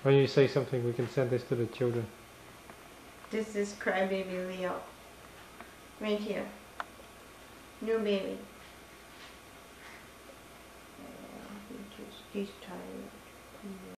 When you say something, we can send this to the children. This is crybaby Leo. Right here. New baby. He's tired.